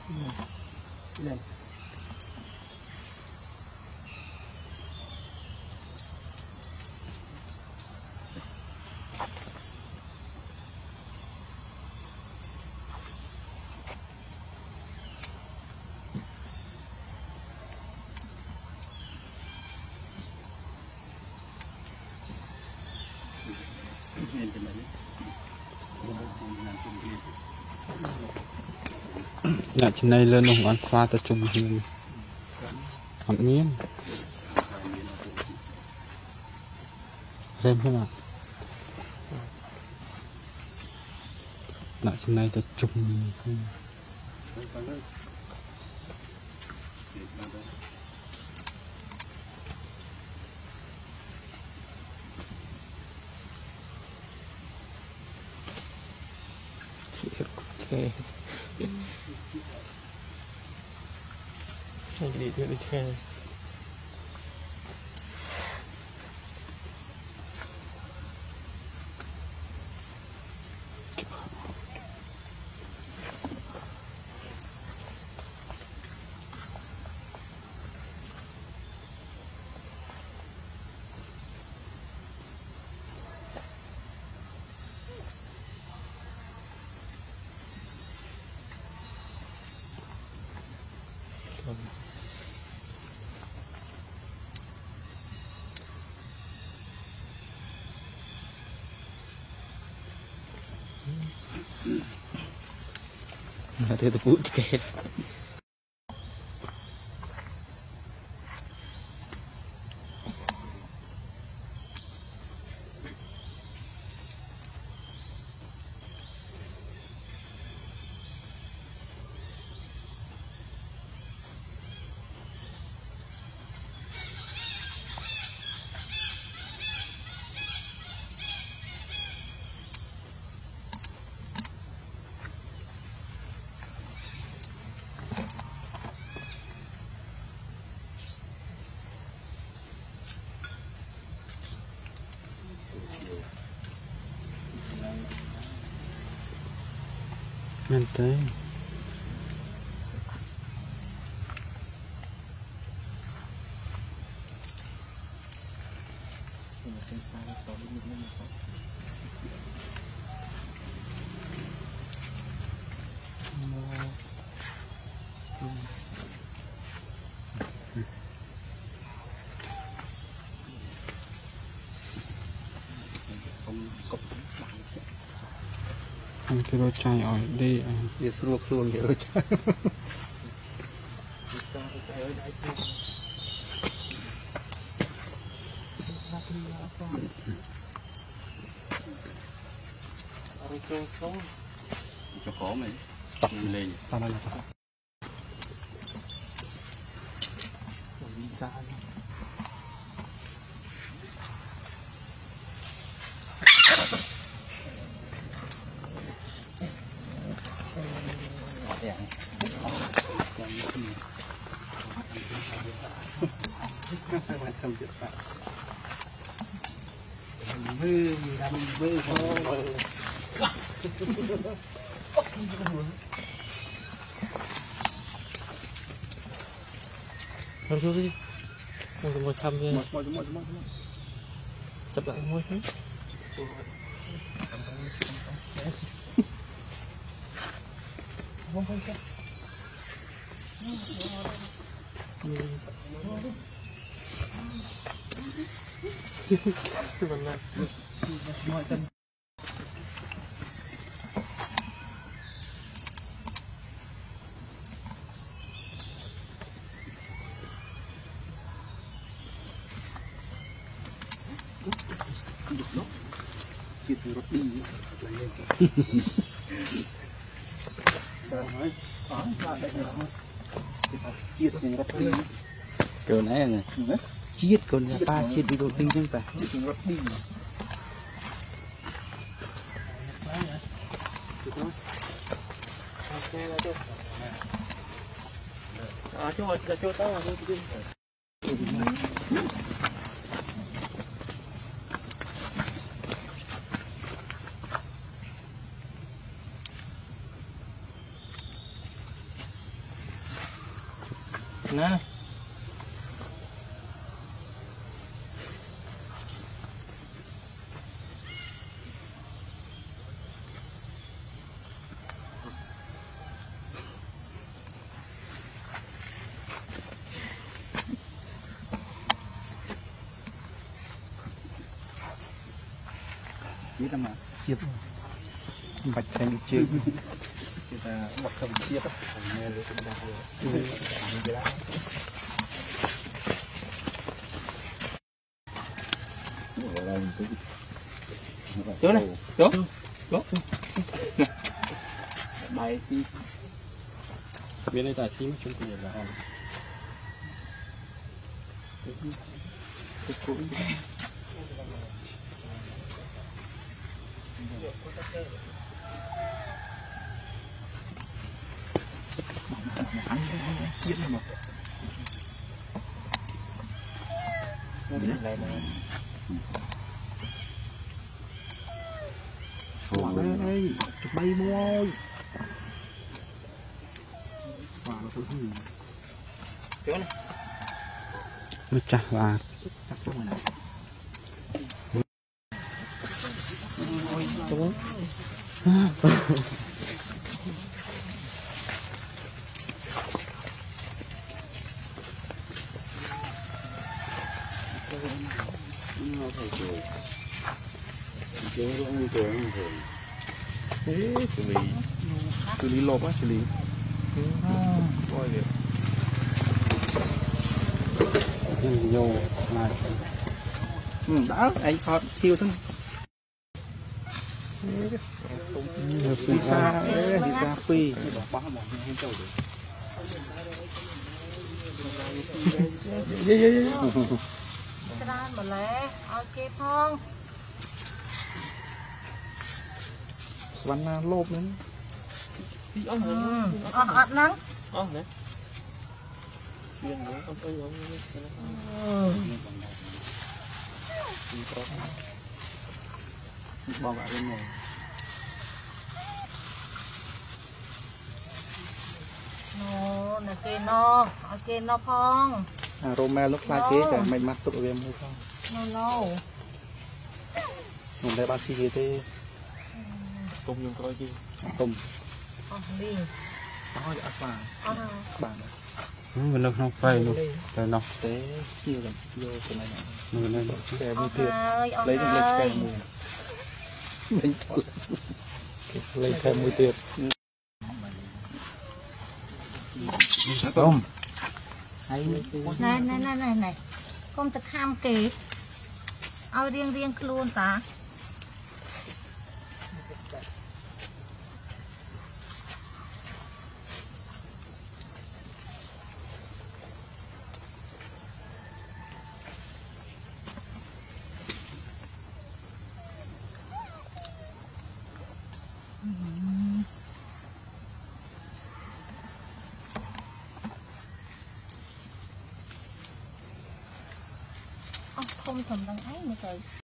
lên nhà trên này lên nông ăn pha ta chung ăn miếng xem thế nào nhà trên này ta chung okay. Đi theo đi theo Ada tepuk tiket. Nanti. Cái đôi chai ở đây để sụp luôn để rồi cho khó mày tập lên tao nói là Thôi thôi đi, một trăm đi, chụp lại môi thế. Cờ này này chiết con nhà ba chiết đi đầu tiên chẳng phải Cho tao nè biết không ạ chiết bạch thành chiết kita bật không chiết á chỗ này chỗ bài xí bên đây là chim chúng tôi là hòn chiết mà này đây chụp bay môi xòa nó cũng hư chỗ này nó chả là chắc xong rồi này xử lý lộp á xử lý coi được nhưng vô này đã anh thọt thiêu xong đi xa phi ra mà lẽ ok phong Savannah lộp nữa ọt nắng nè bỏ vào bên này nó nè kê nó ok nó phong Roma lúc lai kế cả mình mặc tụi em hay không no mình đây bán xì thế cùng dùng coi chi tôm đi đó là áp bàn mình nó không phải nó nó thế nhiều lắm vô cái này mình đây kèm như ông tiền ơi ông lấy được lực ơi kèm mình lấy thêm 10 tiền tôm hay này con thực ham kì ao riêng luôn ta không thầm đằng ấy mà trời